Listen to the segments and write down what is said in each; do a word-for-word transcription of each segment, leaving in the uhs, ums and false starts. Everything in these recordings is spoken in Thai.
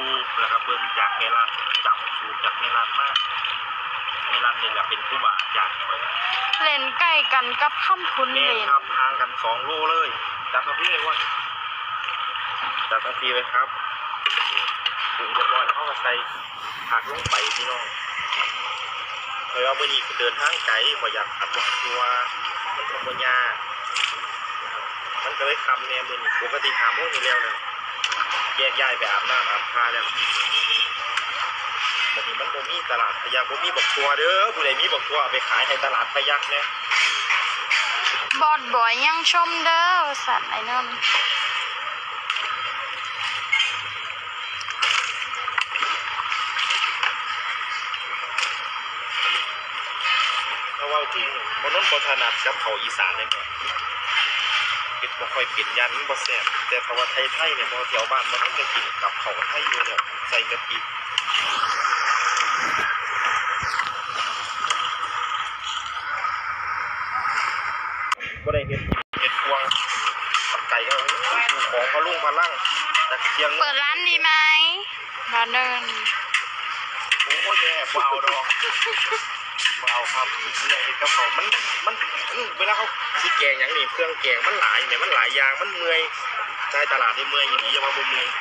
ปแล้วก็เบิ่งจากเมลัดจำสูตรจากเมลัดมากเมลัดนี่แหละเป็นผู้บาจากเลนใกล้กันกับข้ามทุนเลนครับห่างกันสองโลเลยจับมาพี่เลยว่าจับมาพี่เลยครับถึงจะบอลเข้ามาใส่หักลงไปพี่น้องเคยเอาไปนี่เดินทางไกลพออยากขับรถทัวร์มันก็บ่ยากมันก็เลยคำเนี่ยมันปกติหาโมงอยู่แล้วเลยแยกย้ายไปอาบน้ำอาบท่าแล้ววันนี้มันบ่มีตลาดพยัคฆ์บ่มีบักทัวเด้อผู้ใดมีบักทัวไปขายในตลาดพยัคฆ์เนี่ยบอดบ่อยยังชมเด้อสัตว์ไอ้นั่นถ้าว่าจริงมันนั่นบ่ถนัดกับเขาอีสานเลยเนี่ยเป็นบ่ค่อยเป็นยันบ่แซ่บแต่ถ้าว่าไทยๆเนี่ยบ่แถวบ้านมันนั่นจะกินกับเขาไทยอยู่เนี่ยใส่กะทิก็ได้เห็ดเห็ดพวงกับไก่ก็ของพะลุงพะลั่งแต่เชียงเปิดร้านดีไหมร้านเดินโอ้ยแย่เบาดอกเบาครับเนี่ยเห็ดกระเพรามันมันเวลาเขาซื้อแกงอย่างนี้เครื่องแกงมันหลายเนี่ยมันหลายอย่างมันเมื่อยใจตลาดนี่เมื่อยอย่างนี้อย่ามาบ่เมื่อย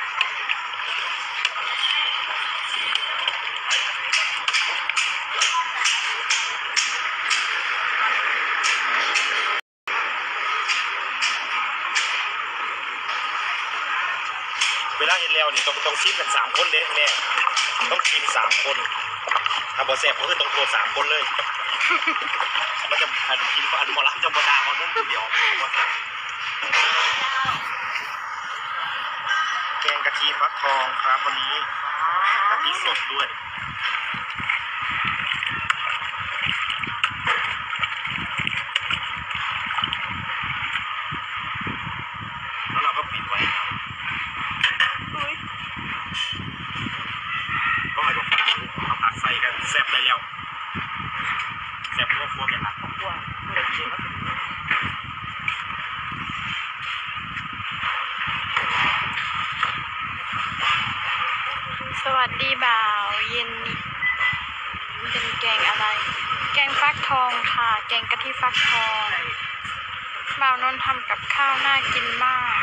เวลาเห็นแล้วนี่ต้องต้องชิมกันสามคนเด้แม่ต้องชิมสามคนถ้าบอแซ่บก็คือต้องโทรสามคนเลยมันจะหันกินอันบอรับจะบดามันนุ่มเดียวแกงกะทิฟักทองครับวันนี้กะทิสดด้วยแล้วเราก็ปิดไว้ก็ให้เราฟังเอาผักใส่กันแซ่บได้แล้วแซ่บพวกพวกอย่างนั้นพวกสวัสดีบ่าวเย็นนี้เป็นแกงอะไรแกงฟักทองค่ะแกงกะทิฟักทองบ่าวนนท์ทำกับข้าวน่ากินมาก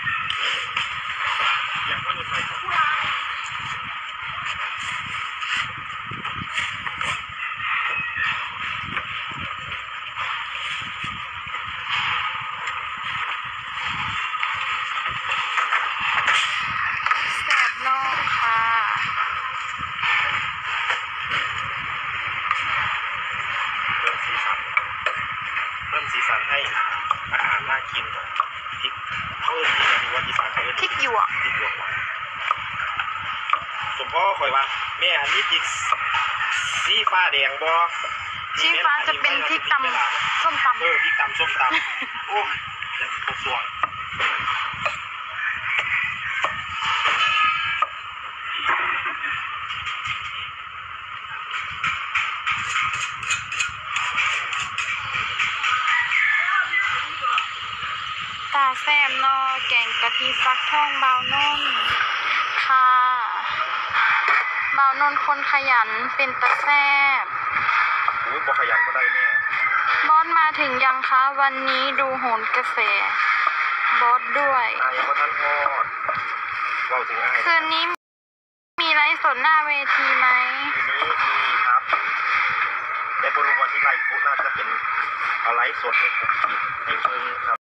แซ่บนอกค่ะเพิ่มสีสันเพิ่มสีสันให้อาหารน่ากินพริกเพิ่มสีสันว่าอีสานเขาเรียกพริกหยวกพริกหยวกสมพ่อคอยว่าแม่อันนี้พริกสีฟ้าแดงบ่สีฟ้าจะเป็นพริกตำส้มตำเออพริกตำส้มตำโอ้เดี๋ยวปวดสวงตาแซมนอแกงกะทิฟักทองบ่าวนนท์ค่ะบ่าวนนท์คนขยันเป็นตาแซบโอ้ยบ่ขยันมาได้แม่บอสมาถึงยังคะวันนี้ดูโหนกระแสบอสด้วยอายยังบ่ทันฮอดเว้าถึงอายคืนนี้มีไลฟ์สดหน้าเวทีไหมคืนนี้มีครับแต่บ่รู้ว่าที่ไลฟ์ปุ๊บน่าจะเป็นเอาไลฟ์สดในกลุ่มปิดในเพิ่งครับ